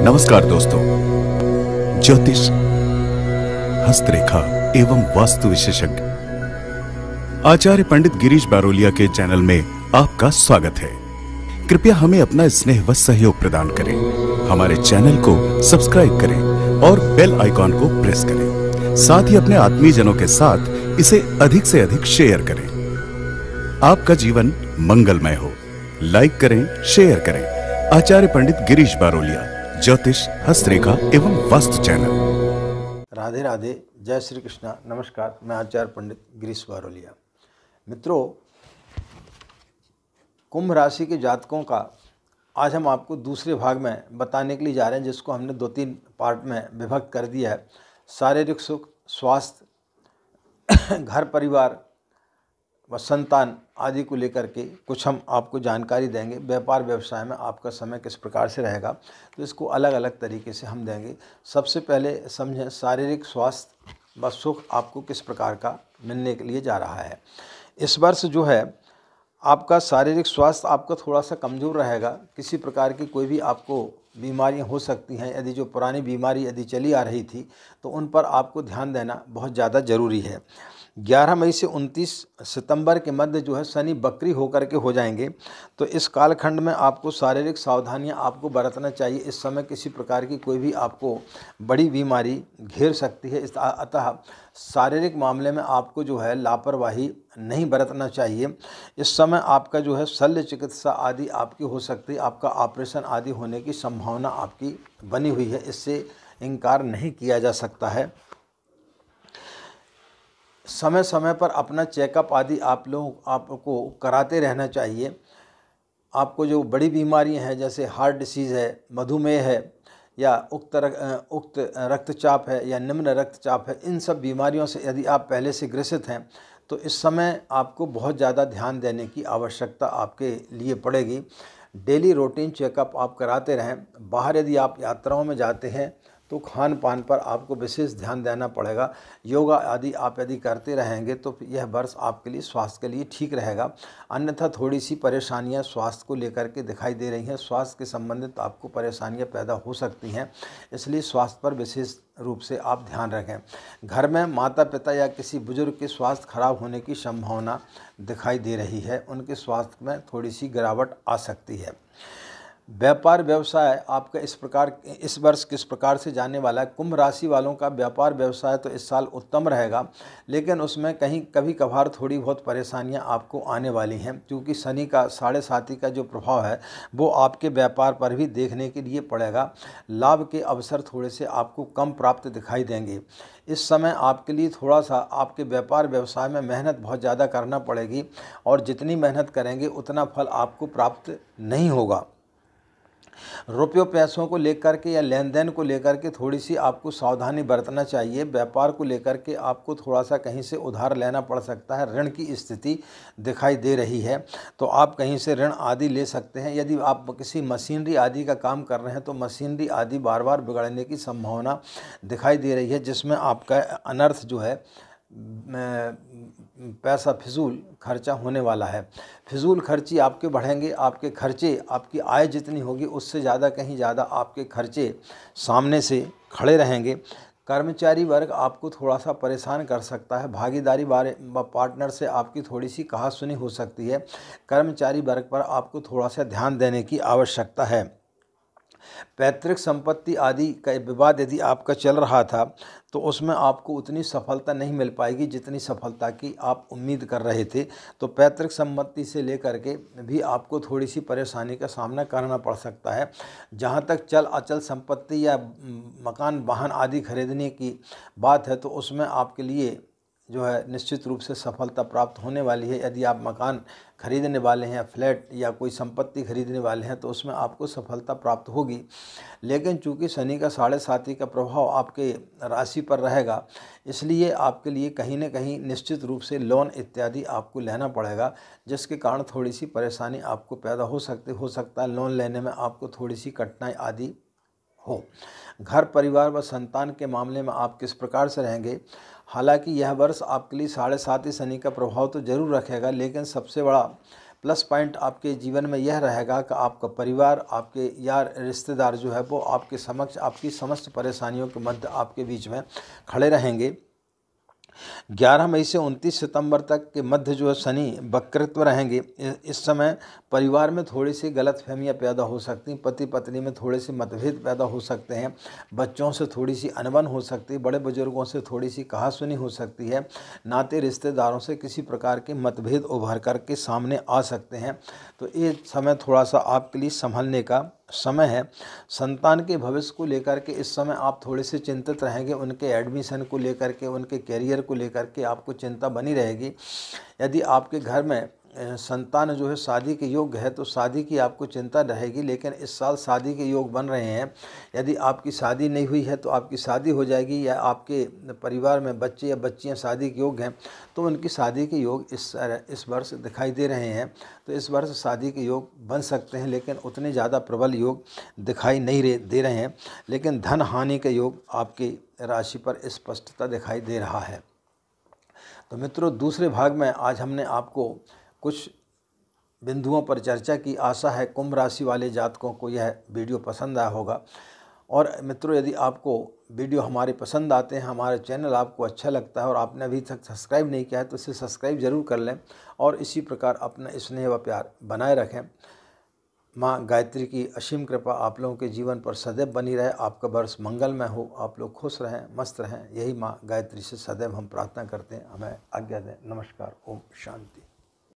नमस्कार दोस्तों, ज्योतिष, हस्तरेखा एवं वास्तु विशेषज्ञ आचार्य पंडित गिरीश बारोलिया के चैनल में आपका स्वागत है। कृपया हमें अपना स्नेह व सहयोग प्रदान करें, हमारे चैनल को सब्सक्राइब करें और बेल आइकॉन को प्रेस करें। साथ ही अपने आत्मीयजनों के साथ इसे अधिक से अधिक शेयर करें। आपका जीवन मंगलमय हो। लाइक करें, शेयर करें। आचार्य पंडित गिरीश बारोलिया, ज्योतिष, हस्तरेखा एवं वास्तु चैनल। राधे राधे, जय श्री कृष्णा। नमस्कार, मैं आचार्य पंडित गिरीश बारोलिया। मित्रों, कुंभ राशि के जातकों का आज हम आपको दूसरे भाग में बताने के लिए जा रहे हैं, जिसको हमने 2-3 पार्ट में विभक्त कर दिया है। शारीरिक सुख, स्वास्थ्य, घर परिवार व संतान आदि को लेकर के कुछ हम आपको जानकारी देंगे। व्यापार व्यवसाय में आपका समय किस प्रकार से रहेगा, तो इसको अलग अलग तरीके से हम देंगे। सबसे पहले समझें शारीरिक स्वास्थ्य व सुख आपको किस प्रकार का मिलने के लिए जा रहा है। इस वर्ष जो है आपका शारीरिक स्वास्थ्य आपका थोड़ा सा कमज़ोर रहेगा। किसी प्रकार की कोई भी आपको बीमारियां हो सकती हैं। यदि जो पुरानी बीमारी यदि चली आ रही थी तो उन पर आपको ध्यान देना बहुत ज़्यादा ज़रूरी है। 11 मई से 29 सितंबर के मध्य जो है शनि बकरी होकर के हो जाएंगे, तो इस कालखंड में आपको शारीरिक सावधानियां आपको बरतना चाहिए। इस समय किसी प्रकार की कोई भी आपको बड़ी बीमारी घेर सकती है, अतः शारीरिक मामले में आपको जो है लापरवाही नहीं बरतना चाहिए। इस समय आपका जो है शल्य चिकित्सा आदि आपकी हो सकती है। आपका ऑपरेशन आदि होने की संभावना आपकी बनी हुई है, इससे इनकार नहीं किया जा सकता है। समय समय पर अपना चेकअप आदि आपको कराते रहना चाहिए। आपको जो बड़ी बीमारियां हैं, जैसे हार्ट डिसीज़ है, मधुमेह है, या उक्त रक्तचाप है या निम्न रक्तचाप है, इन सब बीमारियों से यदि आप पहले से ग्रसित हैं तो इस समय आपको बहुत ज़्यादा ध्यान देने की आवश्यकता आपके लिए पड़ेगी। डेली रूटीन चेकअप आप कराते रहें। बाहर यदि आप यात्राओं में जाते हैं तो खान पान पर आपको विशेष ध्यान देना पड़ेगा। योगा आदि आप यदि करते रहेंगे तो यह वर्ष आपके लिए स्वास्थ्य के लिए ठीक रहेगा। अन्यथा थोड़ी सी परेशानियां स्वास्थ्य को लेकर के दिखाई दे रही हैं। स्वास्थ्य के संबंधित आपको परेशानियां पैदा हो सकती हैं, इसलिए स्वास्थ्य पर विशेष रूप से आप ध्यान रखें। घर में माता पिता या किसी बुजुर्ग के स्वास्थ्य खराब होने की संभावना दिखाई दे रही है। उनके स्वास्थ्य में थोड़ी सी गिरावट आ सकती है। व्यापार व्यवसाय आपका इस वर्ष किस प्रकार से जाने वाला है। कुंभ राशि वालों का व्यापार व्यवसाय तो इस साल उत्तम रहेगा, लेकिन उसमें कभी कभार थोड़ी बहुत परेशानियां आपको आने वाली हैं, क्योंकि शनि का 7.5 का जो प्रभाव है वो आपके व्यापार पर भी देखने के लिए पड़ेगा। लाभ के अवसर थोड़े से आपको कम प्राप्त दिखाई देंगे। इस समय आपके लिए थोड़ा सा आपके व्यापार व्यवसाय में मेहनत बहुत ज़्यादा करना पड़ेगी, और जितनी मेहनत करेंगे उतना फल आपको प्राप्त नहीं होगा। रुपयों पैसों को लेकर के या लेन देन को लेकर के थोड़ी सी आपको सावधानी बरतना चाहिए। व्यापार को लेकर के आपको थोड़ा सा कहीं से उधार लेना पड़ सकता है। ऋण की स्थिति दिखाई दे रही है, तो आप कहीं से ऋण आदि ले सकते हैं। यदि आप किसी मशीनरी आदि का काम कर रहे हैं तो मशीनरी आदि बार बार बिगड़ने की संभावना दिखाई दे रही है, जिसमें आपका अनर्थ जो है पैसा फिजूल खर्चा होने वाला है। फिजूल खर्ची आपके बढ़ेंगे। आपके खर्चे, आपकी आय जितनी होगी उससे ज़्यादा, कहीं ज़्यादा आपके खर्चे सामने से खड़े रहेंगे। कर्मचारी वर्ग आपको थोड़ा सा परेशान कर सकता है। भागीदारी बारे पार्टनर से आपकी थोड़ी सी कहासुनी हो सकती है। कर्मचारी वर्ग पर आपको थोड़ा सा ध्यान देने की आवश्यकता है। पैतृक संपत्ति आदि का विवाद यदि आपका चल रहा था तो उसमें आपको उतनी सफलता नहीं मिल पाएगी जितनी सफलता की आप उम्मीद कर रहे थे। तो पैतृक संपत्ति से लेकर के भी आपको थोड़ी सी परेशानी का सामना करना पड़ सकता है। जहाँ तक चल अचल संपत्ति या मकान वाहन आदि खरीदने की बात है तो उसमें आपके लिए जो है निश्चित रूप से सफलता प्राप्त होने वाली है। यदि आप मकान खरीदने वाले हैं, फ्लैट या कोई संपत्ति खरीदने वाले हैं, तो उसमें आपको सफलता प्राप्त होगी। लेकिन चूंकि शनि का 7.5 का प्रभाव आपके राशि पर रहेगा, इसलिए आपके लिए कहीं न कहीं निश्चित रूप से लोन इत्यादि आपको लेना पड़ेगा, जिसके कारण थोड़ी सी परेशानी आपको पैदा हो सकता है। लोन लेने में आपको थोड़ी सी कठिनाई आदि हो। घर परिवार व संतान के मामले में आप किस प्रकार से रहेंगे। हालांकि यह वर्ष आपके लिए 7.5 शनि का प्रभाव तो जरूर रखेगा, लेकिन सबसे बड़ा प्लस पॉइंट आपके जीवन में यह रहेगा कि आपका परिवार, आपके यार रिश्तेदार जो है वो आपके समक्ष आपकी समस्त परेशानियों के मध्य आपके बीच में खड़े रहेंगे। 11 मई से 29 सितंबर तक के मध्य जो है शनि वक्रत्व रहेंगे। इस समय परिवार में थोड़ी सी गलतफहमियां पैदा हो सकती हैं, पति पत्नी में थोड़े से मतभेद पैदा हो सकते हैं, बच्चों से थोड़ी सी अनबन हो सकती है, बड़े बुजुर्गों से थोड़ी सी कहासुनी हो सकती है, नाते रिश्तेदारों से किसी प्रकार के मतभेद उभर कर के सामने आ सकते हैं। तो ये समय थोड़ा सा आपके लिए संभलने का समय है। संतान के भविष्य को लेकर के इस समय आप थोड़े से चिंतित रहेंगे, उनके एडमिशन को लेकर के, उनके कैरियर को लेकर के आपको चिंता बनी रहेगी। यदि आपके घर में संतान जो है शादी के योग्य है तो शादी की आपको चिंता रहेगी, लेकिन इस साल शादी के योग बन रहे हैं। यदि आपकी शादी नहीं हुई है तो आपकी शादी हो जाएगी, या आपके परिवार में बच्चे या बच्चियां शादी के योग्य हैं तो उनकी शादी के योग इस वर्ष दिखाई दे रहे हैं। तो इस वर्ष शादी के योग बन सकते हैं, लेकिन उतने ज़्यादा प्रबल योग दिखाई नहीं दे रहे हैं। लेकिन धन हानि के योग आपकी राशि पर स्पष्टता दिखाई दे रहा है। तो मित्रों, दूसरे भाग में आज हमने आपको कुछ बिंदुओं पर चर्चा की। आशा है कुंभ राशि वाले जातकों को यह वीडियो पसंद आया होगा। और मित्रों, यदि आपको वीडियो हमारे पसंद आते हैं, हमारे चैनल आपको अच्छा लगता है और आपने अभी तक सब्सक्राइब नहीं किया है तो इसे सब्सक्राइब जरूर कर लें और इसी प्रकार अपना स्नेह व प्यार बनाए रखें। माँ गायत्री की असीम कृपा आप लोगों के जीवन पर सदैव बनी रहे। आपका वर्ष मंगलमय हो, आप लोग खुश रहें, मस्त रहें, यही माँ गायत्री से सदैव हम प्रार्थना करते हैं। हमें आज्ञा दें। नमस्कार। ओम शांति।